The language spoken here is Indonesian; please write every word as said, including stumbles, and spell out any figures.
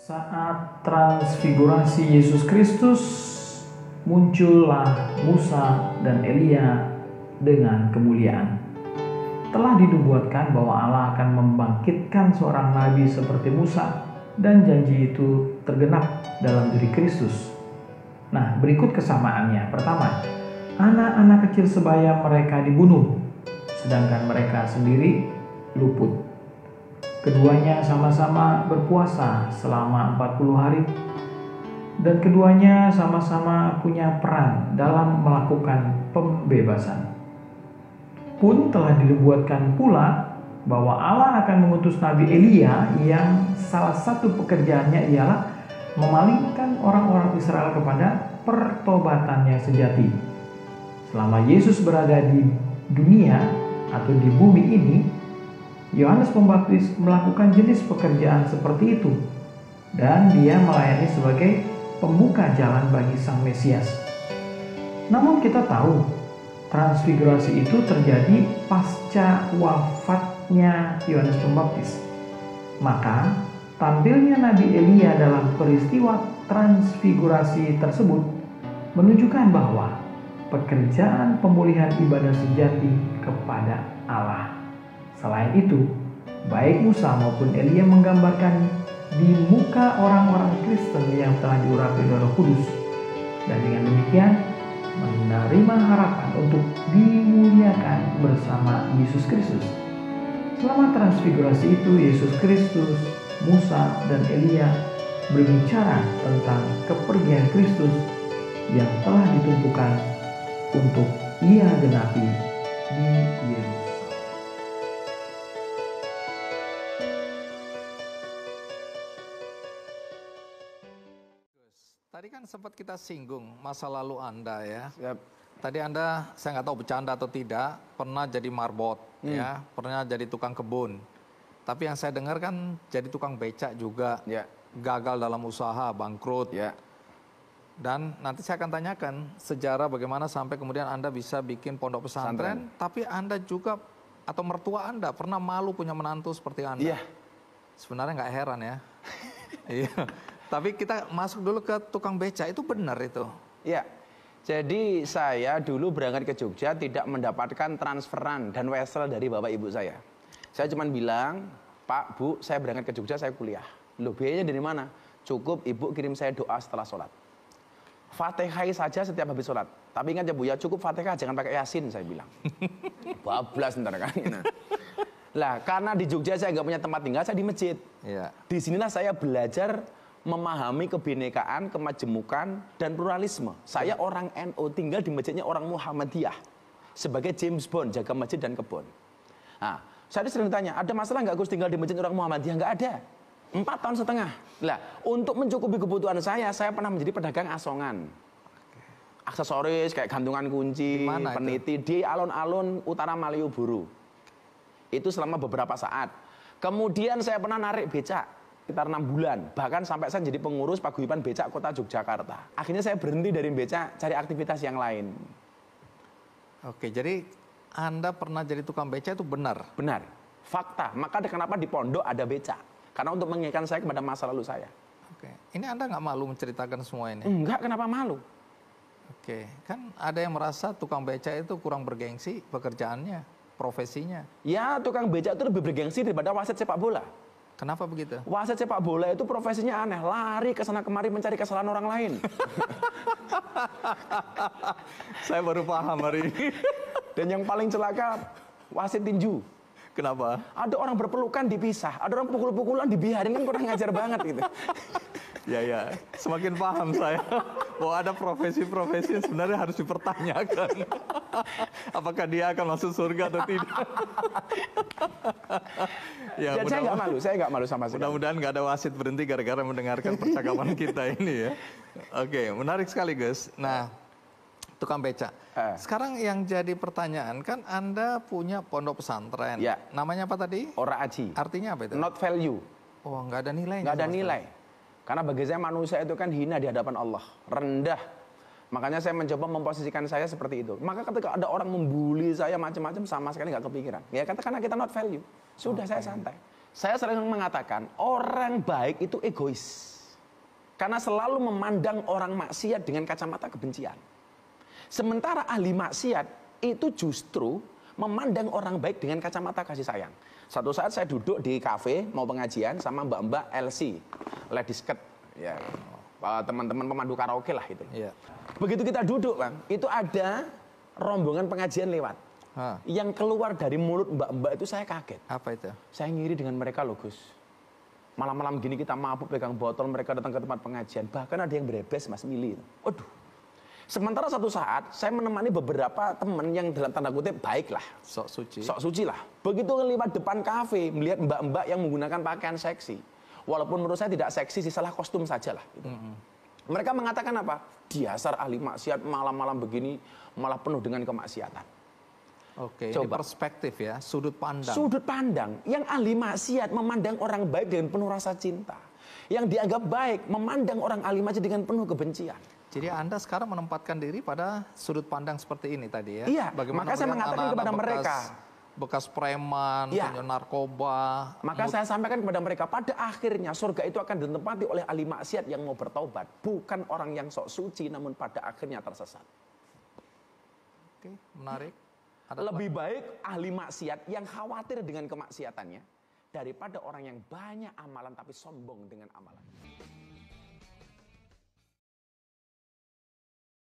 Saat transfigurasi Yesus Kristus, muncullah Musa dan Elia dengan kemuliaan. Telah dinubuatkan bahwa Allah akan membangkitkan seorang nabi seperti Musa, dan janji itu tergenap dalam diri Kristus. Nah, berikut kesamaannya. Pertama, anak-anak kecil sebaya mereka dibunuh, sedangkan mereka sendiri luput. Keduanya sama-sama berpuasa selama empat puluh hari, dan keduanya sama-sama punya peran dalam melakukan pembebasan. Pun telah dinubuatkan pula bahwa Allah akan mengutus Nabi Elia yang salah satu pekerjaannya ialah memalingkan orang-orang Israel kepada pertobatan yang sejati. Selama Yesus berada di dunia atau di bumi ini, Yohanes Pembaptis melakukan jenis pekerjaan seperti itu, dan dia melayani sebagai pembuka jalan bagi Sang Mesias. Namun kita tahu, transfigurasi itu terjadi pasca wafatnya Yohanes Pembaptis. Maka, tampilnya Nabi Elia dalam peristiwa transfigurasi tersebut menunjukkan bahwa pekerjaan pemulihan ibadah sejati kepada Allah. Selain itu, baik Musa maupun Elia menggambarkan di muka orang-orang Kristen yang telah diurapi oleh Roh Kudus, dan dengan demikian menerima harapan untuk dimuliakan bersama Yesus Kristus. Selama transfigurasi itu, Yesus Kristus, Musa, dan Elia berbicara tentang kepergian Kristus yang telah ditentukan untuk ia genapi di Yerusalem. Tadi kan sempat kita singgung masa lalu Anda ya. Yep. Tadi Anda, saya nggak tahu bercanda atau tidak, pernah jadi marbot, hmm. ya, pernah jadi tukang kebun. Tapi yang saya dengar kan jadi tukang becak juga, yeah. gagal dalam usaha, bangkrut. Yeah. Dan nanti saya akan tanyakan sejarah bagaimana sampai kemudian Anda bisa bikin pondok pesantren, pesantren. Tapi Anda juga, atau mertua Anda, pernah malu punya menantu seperti Anda. Yeah. Sebenarnya nggak heran ya. Iya. Tapi kita masuk dulu ke tukang beca, itu benar itu? Ya, jadi saya dulu berangkat ke Jogja tidak mendapatkan transferan dan wesel dari bapak ibu saya. Saya cuma bilang, Pak, Bu, saya berangkat ke Jogja, saya kuliah. Loh, biayanya dari mana? Cukup ibu kirim saya doa setelah sholat. Fatihah saja setiap habis sholat. Tapi ingat ya Bu, ya cukup Fatihah, jangan pakai Yasin, saya bilang. Bablas ntar kan. Lah, karena di Jogja saya nggak punya tempat tinggal, saya di masjid. Ya. Di sinilah saya belajar memahami kebinekaan, kemajemukan, dan pluralisme. Saya orang N U, tinggal di masjidnya orang Muhammadiyah. Sebagai James Bond, jaga masjid dan kebun. Nah, saya sering ditanya, ada masalah nggak Gus tinggal di masjid orang Muhammadiyah? Nggak ada. Empat tahun setengah. Lah, untuk mencukupi kebutuhan saya, saya pernah menjadi pedagang asongan. Aksesoris, kayak gantungan kunci, peniti, di alun-alun utara Malioboro. Itu selama beberapa saat. Kemudian saya pernah narik becak. Sekitar enam bulan, bahkan sampai saya jadi pengurus paguyuban becak kota Yogyakarta. Akhirnya saya berhenti dari becak, cari aktivitas yang lain. Oke, jadi Anda pernah jadi tukang becak itu benar? Benar, fakta. Maka kenapa di pondok ada becak? Karena untuk mengingatkan saya kepada masa lalu saya. Oke, ini Anda nggak malu menceritakan semua ini? Enggak, kenapa malu? Oke, kan ada yang merasa tukang becak itu kurang bergengsi pekerjaannya, profesinya. Ya, tukang becak itu lebih bergengsi daripada wasit sepak bola. Kenapa begitu? Wasit sepak bola itu profesinya aneh, lari ke sana kemari mencari kesalahan orang lain. Saya baru paham hari ini. Dan yang paling celaka, wasit tinju. Kenapa? Ada orang berpelukan dipisah, ada orang pukul-pukulan dibiarin, kan kurang ngajar banget gitu. Ya ya, semakin paham saya bahwa ada profesi-profesi yang sebenarnya harus dipertanyakan. Apakah dia akan masuk surga atau tidak? Ya, Dan saya nggak malu, saya nggak malu sama sekali. Mudah-mudahan nggak ada wasit berhenti gara-gara mendengarkan percakapan kita ini ya. Oke, menarik sekali Gus. Nah, tukang beca. Eh. Sekarang yang jadi pertanyaan, kan Anda punya pondok pesantren. Ya. Namanya apa tadi? Ora Aji. Artinya apa itu? Not value. Oh, nggak ada nilai. Nggak ada nilai. Karena bagi saya manusia itu kan hina di hadapan Allah, rendah. Makanya saya mencoba memposisikan saya seperti itu. Maka ketika ada orang membuli saya macam-macam, sama sekali nggak kepikiran. Ya katakanlah kita not value. Sudah, okay. Saya santai. Saya sering mengatakan orang baik itu egois. Karena selalu memandang orang maksiat dengan kacamata kebencian. Sementara ahli maksiat itu justru memandang orang baik dengan kacamata kasih sayang. Satu saat saya duduk di kafe mau pengajian sama mbak-mbak L C, ladies skirt, ya teman-teman pemandu karaoke lah itu. Iya. Begitu kita duduk bang, itu ada rombongan pengajian lewat. Hah. Yang keluar dari mulut mbak-mbak itu saya kaget. Apa itu? Saya ngiri dengan mereka loh Gus. Malam-malam gini kita mabuk pegang botol, mereka datang ke tempat pengajian. Bahkan ada yang berebes mas milih. Waduh. Sementara satu saat saya menemani beberapa teman yang dalam tanda kutip baik lah. Sok suci. Sok suci lah. Begitu lewat depan kafe melihat mbak-mbak yang menggunakan pakaian seksi. Walaupun menurut saya tidak seksi sih, salah kostum saja lah. Gitu. Mm-hmm. Mereka mengatakan apa? Dasar ahli maksiat malam-malam begini malah penuh dengan kemaksiatan. Oke, coba ini perspektif ya, sudut pandang. Sudut pandang. Yang ahli maksiat memandang orang baik dengan penuh rasa cinta. Yang dianggap baik memandang orang ahli maksiat dengan penuh kebencian. Jadi Anda sekarang menempatkan diri pada sudut pandang seperti ini tadi ya. Iya, bagaimana maka saya mengatakan kepada bekas, mereka. Bekas preman, ya. punya narkoba. Maka mut- saya sampaikan kepada mereka, pada akhirnya surga itu akan ditempati oleh ahli maksiat yang mau bertaubat. Bukan orang yang sok suci, namun pada akhirnya tersesat. Oke, menarik. Ada Lebih baik ahli maksiat yang khawatir dengan kemaksiatannya daripada orang yang banyak amalan tapi sombong dengan amalan.